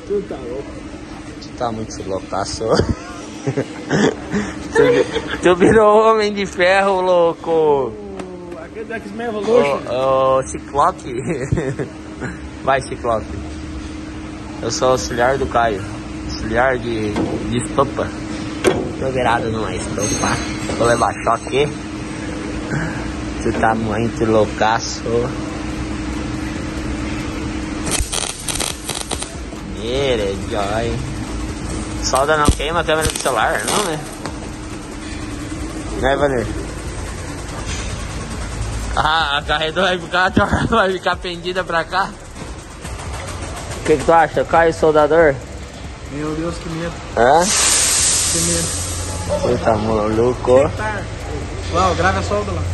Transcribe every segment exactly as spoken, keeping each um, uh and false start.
Tu tá louco. Tu tá muito loucaço. tu, tu virou homem de ferro, louco. Aquele X-Men Evolution. Ô, ô, Ciclope. Vai, Ciclope. Eu sou auxiliar do Caio. Auxiliar de, de estopa. Tô virado numa estopa. Vou levar choque. Tu tá muito loucaço. Mire, joy. Solda não queima a câmera do celular, não, né? Né, Vanir? Ah, a carreira vai ficar, vai ficar pendida pra cá. O que, que tu acha? Caio soldador? Meu Deus, que medo. Hã? Que medo. Você tá maluco? Lá, grava a solda lá.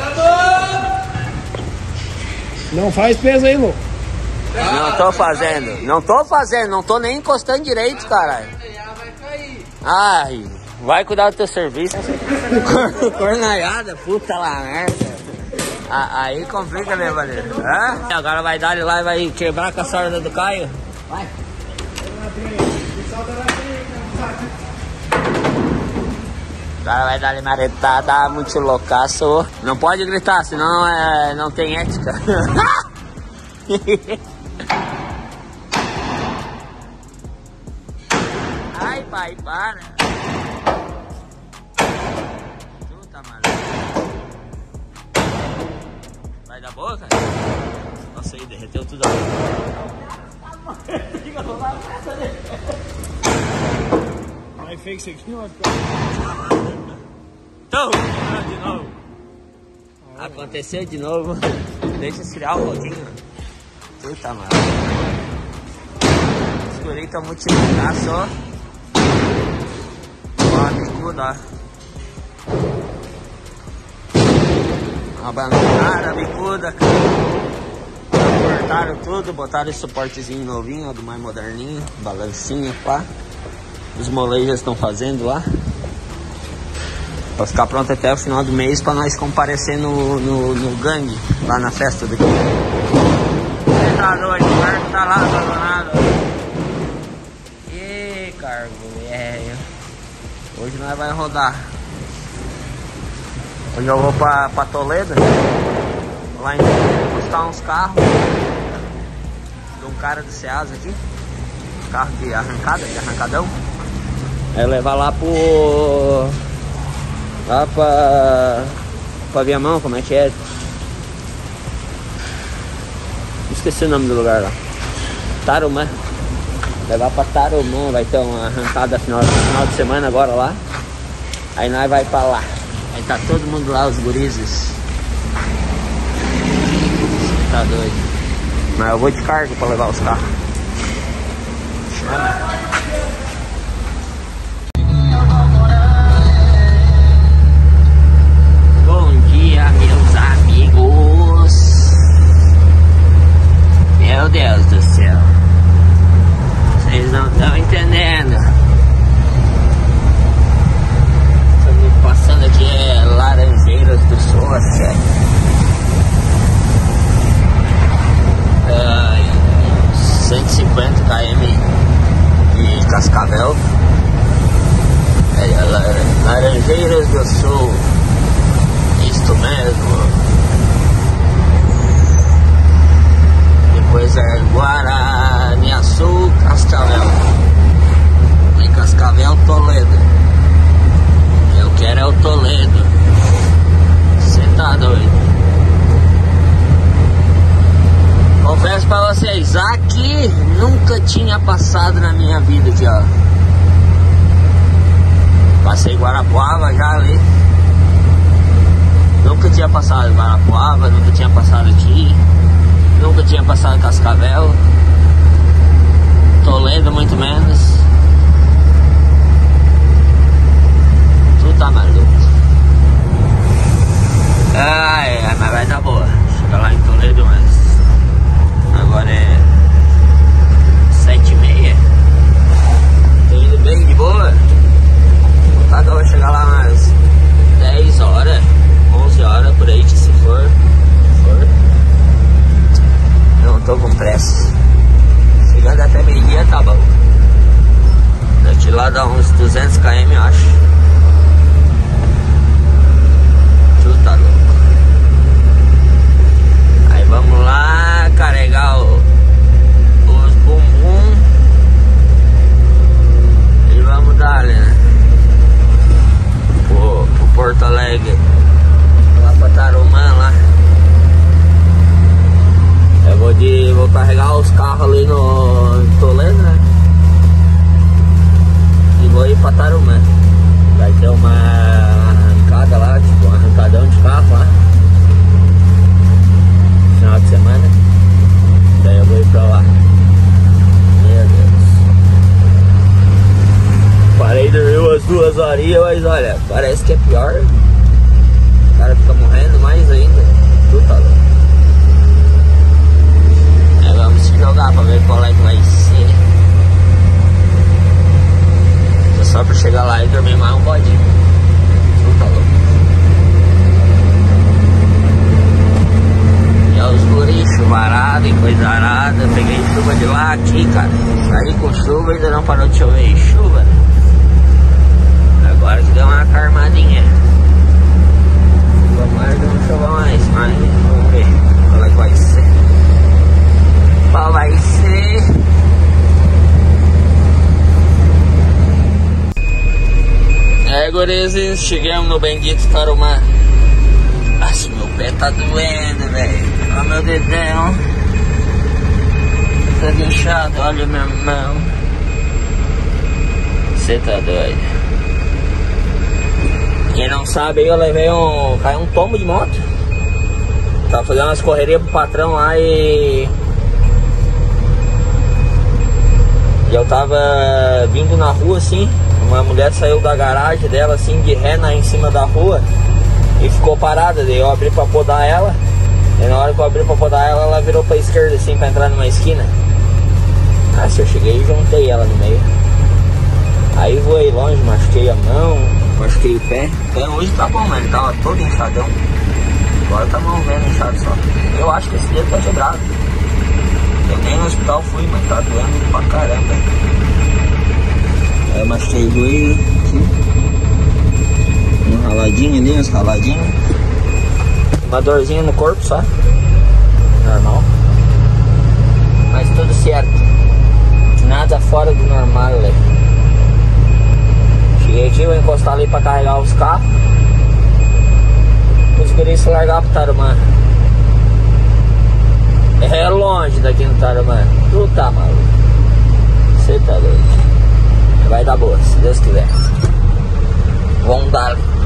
Não faz peso aí, louco. Não tô fazendo, não tô fazendo, não tô nem encostando direito, caralho. Ai, vai cuidar do teu serviço. Cornaiada, puta lá, merda. Aí complica, né, Valério? Hã? Agora vai dar ele lá e vai quebrar com a sorda do Caio. Vai. Agora vai dar ele maretada, muito loucaço. Não pode gritar, senão é, não tem ética. Ai, pai, para. Tu tá maluco. Vai dar boa, cara? Nossa, aí derreteu tudo ali. Vai fake isso aqui, vai ficar. Então, de novo. Aconteceu de novo. Deixa esfriar um pouquinho. Tu tá maluco. Os guri tão muito loucaço, ó. Ó, a bicuda, ó. Abandonaram a bicuda, cara. Cortaram tudo, botaram esse suportezinho novinho, ó, do mais moderninho. Balancinha, pá. Os molejas estão fazendo lá. Pra ficar pronto até o final do mês pra nós comparecer no, no, no gangue, lá na festa daqui. Tá doido, o carro tá lá abandonado. Ih, cargo, velho. Hoje nós vai rodar. Hoje eu vou pra, pra Toledo. Vou lá em buscar uns carros de um cara do Ceasa aqui. Carro de arrancada, de arrancadão. Aí levar lá pro... Lá pra... pra Viamão, como é que é? Esqueci o nome do lugar lá. Tarumã. Levar pra Tarumã. Vai ter uma arrancada final, final de semana agora lá. Aí nós vai pra lá. Aí tá todo mundo lá, os gurizes. Você tá doido. Mas eu vou de cargo pra levar os carros. Chama. Bom dia, meus amigos. Meu Deus do céu. Vocês não estão entendendo. Estamos passando aqui é Laranjeiras do Sul, sério. Ai, cento e cinquenta quilômetros de Cascavel. É, Laranjeiras do Sul. Isto mesmo. Depois é Guaraniaçu, Cascavel. E Cascavel, Toledo. Eu quero é o Toledo. Você tá doido? Confesso pra vocês, aqui nunca tinha passado na minha vida aqui, ó. Passei Guarapuava já ali. Nunca tinha passado Guarapuava, nunca tinha passado aqui. Nunca tinha passado Cascavel. Toledo muito menos. Tu tá maluco. Ah, é, mas vai dar boa. Chega lá em Toledo, mas agora é sete e meia. Tô indo bem de boa. Tá, eu vou chegar lá umas dez horas, onze horas por aí, que se for, for. Não tô com pressa. Chegando até meio-dia tá bom. carregar os carros ali no Toledo, né? E vou ir pra Tarumã. Vai ter uma arrancada lá, tipo um arrancadão de carro lá. Final de semana. Daí eu vou ir pra lá. Meu Deus. Parei de dormir umas duas horinhas, mas olha, parece que é pior. O cara fica morrendo mais ainda. Tu tá louco. Aí vamos se jogar pra ver qual é que vai ser. Tô só pra chegar lá e dormir mais um bodinho. Tu tá louco. E é os guris, chuvarada e coisa arada. Peguei chuva de lá aqui, cara. Saí com chuva e ainda não parou de chover. Chuva. Agora que deu uma carmadinha. Tomara que não chova mais, mas vamos ver qual é que vai ser. Qual vai ser? É, gurizes, chegamos no bendito Tarumã. Nossa, meu pé tá doendo, velho. Olha meu dedão. Tá inchado, olha minha mão. Você tá doido. Quem não sabe, eu levei um... caiu um tombo de moto. Tava fazendo umas correrias pro patrão lá e... E eu tava vindo na rua assim. Uma mulher saiu da garagem dela assim, de ré na, em cima da rua. E ficou parada, daí eu abri pra podar ela. E na hora que eu abri pra podar ela, ela virou pra esquerda assim, pra entrar numa esquina. Ah, se eu cheguei e juntei ela no meio. Aí voei longe, machuquei a mão, machuquei o pé. O pé hoje tá bom, mas ele tava todo inchadão. Agora tá mal vendo inchado só. Eu acho que esse dedo tá quebrado. Eu nem no hospital fui, mas tá doendo pra caramba. Aí eu machuquei o joelho aqui. Um raladinho ali, uns raladinhos. Uma dorzinha no corpo só. Normal. Mas tudo certo. Nada fora do normal, né? Cheguei aqui, vou encostar ali pra carregar os carros. Os guris se largar pro Tarumã. É longe daqui no Tarumã. Tu tá maluco. Você tá doido. Vai dar boa, se Deus quiser. Vamos dar.